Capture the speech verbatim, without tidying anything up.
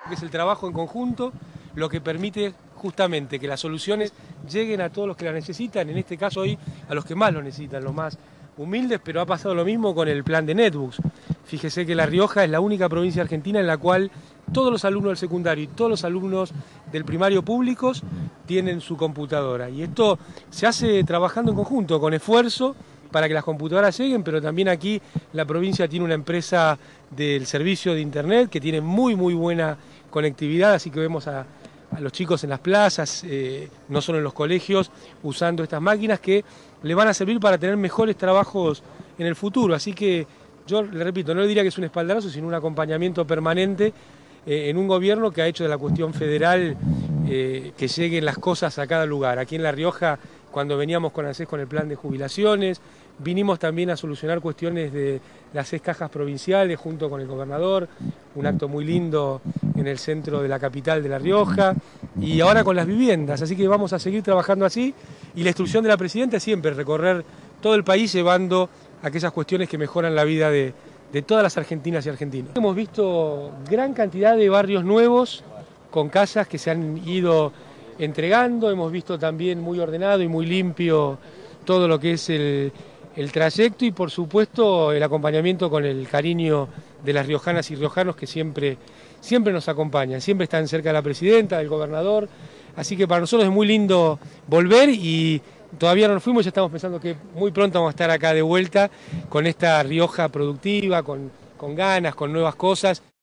que es el trabajo en conjunto, lo que permite justamente que las soluciones lleguen a todos los que las necesitan, en este caso hoy a los que más lo necesitan, los más humildes, pero ha pasado lo mismo con el plan de Netbooks. Fíjese que La Rioja es la única provincia argentina en la cual todos los alumnos del secundario y todos los alumnos del primario públicos tienen su computadora. Y esto se hace trabajando en conjunto, con esfuerzo, para que las computadoras lleguen, pero también aquí la provincia tiene una empresa del servicio de internet que tiene muy muy buena conectividad, así que vemos a, a los chicos en las plazas, eh, no solo en los colegios, usando estas máquinas que le van a servir para tener mejores trabajos en el futuro. Así que yo le repito, no le diría que es un espaldarazo, sino un acompañamiento permanente eh, en un gobierno que ha hecho de la cuestión federal eh, que lleguen las cosas a cada lugar. Aquí en La Rioja, cuando veníamos con ANSES con el plan de jubilaciones, vinimos también a solucionar cuestiones de las seis cajas provinciales junto con el gobernador, un acto muy lindo en el centro de la capital de La Rioja, y ahora con las viviendas, así que vamos a seguir trabajando así, y la instrucción de la presidenta es siempre recorrer todo el país llevando aquellas cuestiones que mejoran la vida de, de todas las argentinas y argentinos. Hemos visto gran cantidad de barrios nuevos con casas que se han ido entregando, hemos visto también muy ordenado y muy limpio todo lo que es el, el trayecto y por supuesto el acompañamiento con el cariño de las riojanas y riojanos que siempre, siempre nos acompañan, siempre están cerca de la presidenta, del gobernador, así que para nosotros es muy lindo volver y todavía no nos fuimos, ya estamos pensando que muy pronto vamos a estar acá de vuelta con esta Rioja productiva, con, con ganas, con nuevas cosas.